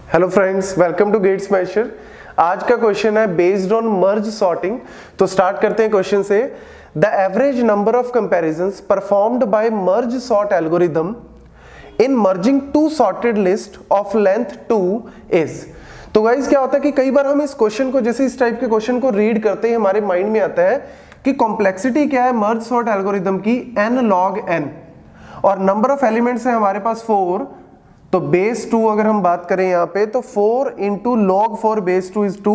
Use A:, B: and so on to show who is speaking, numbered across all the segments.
A: Hello friends, welcome to Gate Smashers. आज का question है बेस्ड ऑन मर्ज सॉर्टिंग। तो स्टार्ट करते हैं क्वेश्चन से। The average number of comparisons performed by merge sort algorithm in merging two sorted list of length 2 is. तो guys क्या होता है कि कई बार हम इस क्वेश्चन को, जैसे इस टाइप के क्वेश्चन को रीड करते हैं, हमारे माइंड में आता है कि कॉम्प्लेक्सिटी क्या है मर्ज सॉर्ट एल्गोरिथम की, n log n, और नंबर ऑफ एलिमेंट्स है हमारे पास 4। तो बेस 2 अगर हम बात करें यहाँ पे तो 4 इंटू log 4 बेस 2 इज 2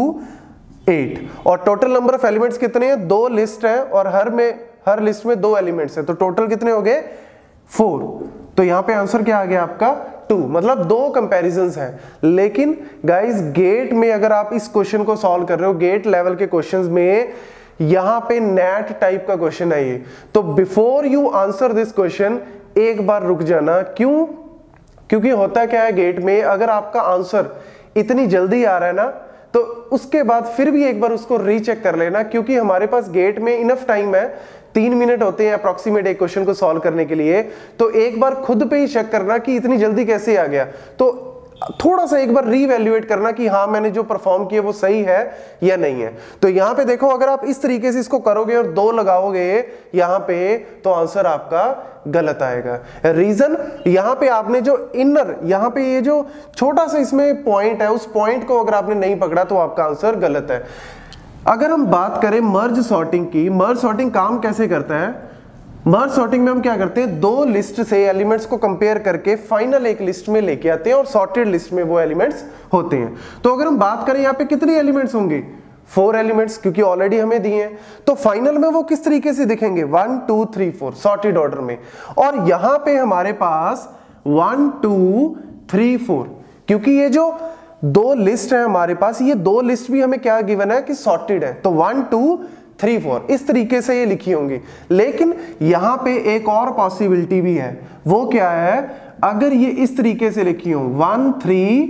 A: 8। और टोटल नंबर ऑफ एलिमेंट्स कितने हैं? 2 लिस्ट है और हर लिस्ट में 2 एलिमेंट्स है, तो टोटल कितने हो गए? 4। तो यहाँ पे आंसर क्या आ गया आपका? 2। मतलब 2 कंपैरिजंस हैं। लेकिन गाइस गेट में अगर आप इस क्वेश्चन को सॉल्व कर रहे हो, गेट लेवल के क्वेश्चंस में, यहाँ पे नेट टाइप का क्वेश्चन है ये, तो before you answer this question एक बार रुक जाना। क्यों? क्योंकि होता क्या है गेट में, अगर आपका आंसर इतनी जल्दी आ रहा है ना, तो उसके बाद फिर भी एक बार उसको रीचेक कर लेना, क्योंकि हमारे पास गेट में इनफ टाइम है, 3 मिनट होते हैं अप्रोक्सीमेट एक क्वेश्चन को सॉल्व करने के लिए। तो एक बार खुद पे ही चेक करना कि इतनी जल्दी कैसे आ गया। तो थोड़ा सा एक बार रीवैल्यूएट करना कि हाँ मैंने जो परफॉर्म किया वो सही है या नहीं है। तो यहाँ पे देखो, अगर आप इस तरीके से इसको करोगे और 2 लगाओगे यहाँ पे, तो आंसर आपका गलत आएगा। रीजन, यहाँ पे आपने जो इनर, यहाँ पे ये जो छोटा सा इसमें पॉइंट है, उस पॉइंट को अगर आपने नहीं पकड़ा तो आपका आंसर गलत है। अगर हम बात करें मर्ज सॉर्टिंग की, मर्ज सॉर्टिंग काम कैसे करता है? मर्ज सॉर्टिंग में हम क्या करते हैं, 2 लिस्ट से एलिमेंट्स को कंपेयर करके फाइनल एक लिस्ट में लेके आते हैं और सॉर्टेड लिस्ट में वो एलिमेंट्स होते हैं। तो अगर हम बात करें यहाँ पे कितने एलिमेंट्स होंगे? 4 एलिमेंट्स, क्योंकि ऑलरेडी हमें दिए हैं। तो फाइनल में वो किस तरीके से दिखेंगे? 1 2 3 4 सॉर्टेड ऑर्डर में। और यहां पे हमारे पास 1 2 3 4, क्योंकि ये जो 2 लिस्ट है हमारे पास, ये 2 लिस्ट भी हमें क्या गिवन है कि सॉर्टेड है। तो 1 2 3 4 इस तरीके से ये लिखी होंगी। लेकिन यहां पे एक और पॉसिबिलिटी भी है। वो क्या है? अगर ये इस तरीके से लिखी हो 1 3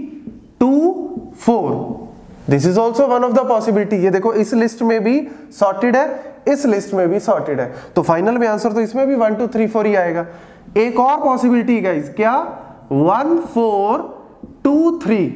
A: 2 4, this is also one of the possibility. ये देखो, इस लिस्ट में भी सॉर्टेड है, इस लिस्ट में भी सॉर्टेड है, तो फाइनल में आंसर तो इसमें भी 1 2 3 4 ही आएगा। एक और पॉसिबिलिटी गाइस, क्या? 1 4 2 3।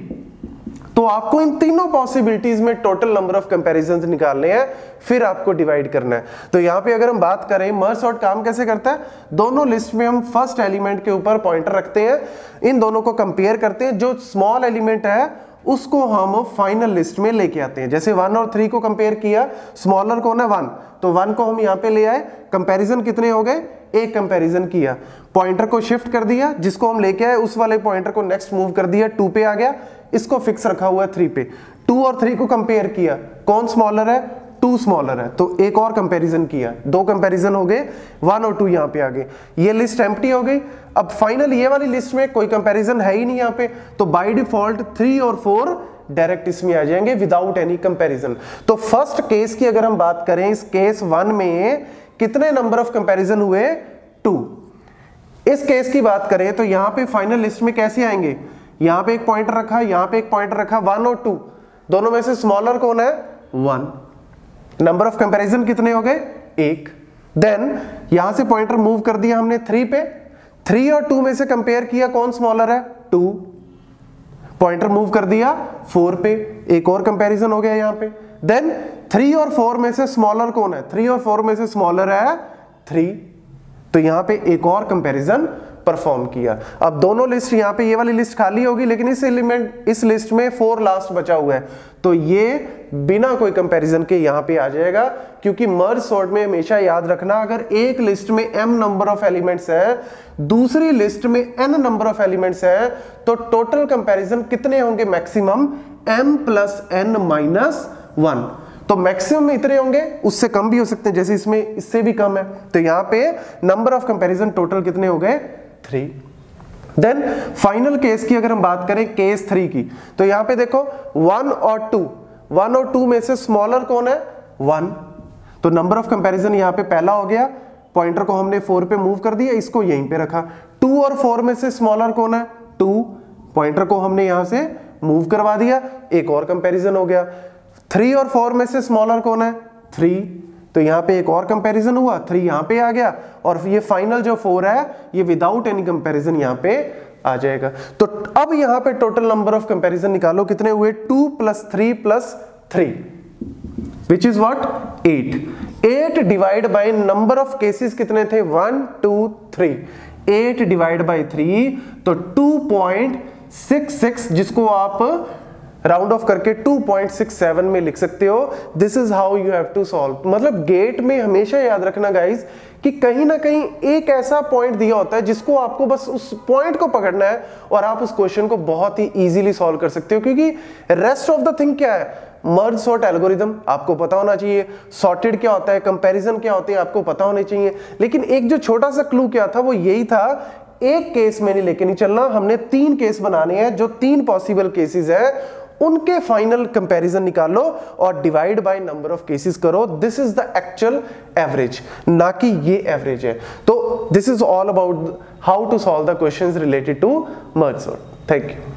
A: तो आपको इन तीनों पॉसिबिलिटीज में टोटल नंबर ऑफ कंपैरिजंस निकालने हैं, फिर आपको डिवाइड करना है। तो यहां पे अगर हम बात करें मर्ज सॉर्ट काम कैसे करता है, दोनों लिस्ट में हम फर्स्ट एलिमेंट के ऊपर पॉइंटर रखते हैं, इन दोनों को कंपेयर करते हैं, जो स्मॉल एलिमेंट है उसको हम फाइनल लिस्ट में लेके आते हैं। जैसे 1 और 3 को कंपेयर किया, स्मॉलर कौन है? 1, तो 1 को हम यहां पे ले आए, कंपैरिजन कितने हो गए? एक कंपैरिजन किया, पॉइंटर को शिफ्ट कर दिया, जिसको हम लेके आए उस वाले पॉइंटर को नेक्स्ट मूव कर दिया, 2 पे आ गया, इसको फिक्स रखा हुआ है 3 पे। 2 और 3 को कंपेयर किया, कौन स्मॉलर है? 2 स्मॉलर है, तो एक और कंपैरिजन किया, 2 कंपैरिजन हो गए, 1 और 2 यहाँ पे आ गए, ये लिस्ट एम्प्टी हो गई। अब फाइनल ये वाली लिस्ट में कोई कंपैरिजन है ही नहीं यहाँ पे, तो बाय डिफॉल्ट 3 और 4 डायरेक्ट इसमें आ जाएंगे विदाउट एनी कंपैरिजन। तो फर्स्ट केस की अगर हम बात करें, इस केस 1 में कितने नंबर ऑफ कंपैरिजन हुए? 2। इस केस की बात करें तो यहाँ पे फाइनल लिस्ट में कैसे आएंगे? यहाँ पे एक पॉइंटर रखा, यहाँ पे एक पॉइंटर रखा, 1 और 2, दोनों में से स्मॉलर कौन है? 1। नंबर ऑफ कंपैरिजन कितने हो गए? 1। देन यहां से पॉइंटर मूव कर दिया हमने 3 पे, 3 और 2 में से कंपेयर किया, कौन स्मॉलर है? 2। पॉइंटर मूव कर दिया 4 पे, एक और कंपैरिजन हो गया यहाँ पे। देन 3 और 4 में से स्मॉलर कौन है? 3 और 4 में से स्मॉलर है 3, तो यहाँ पे एक और कंपैरिजन परफॉर्म किया। अब दोनों लिस्ट, यहाँ पे ये वाली लिस्ट खाली होगी, लेकिन इस लिस्ट में 4 लास्ट बचा हुआ है, तो ये बिना कोई कंपैरिजन के यहाँ पे आ जाएगा। क्योंकि मर्ज सॉर्ट में हमेशा याद रखना, अगर एक लिस्ट में m नंबर ऑफ एलिमेंट्स है, दूसरी लिस्ट में n नंबर ऑफ एलिमेंट्स है, तो टोटल कंपैरिजन कितने होंगे? Maximum m + n - 1। तो मैक्सिमम में इतने होंगे, उससे कम भी हो सकते हैं, जैसे इसमें इससे भी कम है। तो यहाँ पे नंबर ऑफ कंपैरिजन टोटल कितने हो गए? 3। देन फाइनल केस की अगर हम बात करें, केस 3 की, तो यहाँ पे देखो 1 और 2 में से स्मॉलर कौन है? 1। तो नंबर ऑफ कंपैरिजन यहाँ पे पहला हो गया, पॉइंटर को हमने 4 पे मूव कर दिया, इसको यहीं पे रखा। 2 और 4 में से स्मॉलर कौन है? 2, पॉइंटर को हमने यहां से मूव करवा दिया, एक और कंपैरिजन हो गया। 3 और 4 में से स्मॉलर कौन है? 3, तो यहाँ पे एक और कंपैरिजन हुआ, 3 यहाँ पे आ गया, और ये फाइनल जो 4 है ये विदाउट एनी कंपैरिजन यहाँ पे आ जाएगा। तो अब यहां पे टोटल नंबर ऑफ कंपैरिजन निकालो, कितने हुए 2 + 3 + 3 which is what 8। 8 divide by number of cases कितने थे 1 2 3, 8 डिवाइड बाय 3 तो 2.66, जिसको आप राउंड ऑफ करके 2.67 में लिख सकते हो। This is how you have to solve. मतलब गेट में हमेशा याद रखना गाइस कि कहीं ना कहीं एक ऐसा पॉइंट दिया होता है जिसको आपको बस उस पॉइंट को पकड़ना है और आप उस क्वेश्चन को बहुत ही इजीली सॉल्व कर सकते हो, क्योंकि रेस्ट ऑफ द थिंग क्या है, मर्ज सॉर्ट एल्गोरिदम आपको पता होना चाहिए, सॉर्टेड क्या होता है, कंपैरिजन क्या होते हैं आपको पता होने चाहिए। लेकिन एक जो छोटा सा क्लू क्या था वो यही था, एक केस में नहीं लेके नहीं चलना, हमने 3 केस बनाने हैं, जो 3 पॉसिबल केसेस है उनके फाइनल कंपैरिजन निकालो और divide by number of cases करो। This is the actual average, ना कि ये एवरेज है। तो this is all about how to solve the questions related to merge sort. Thank you.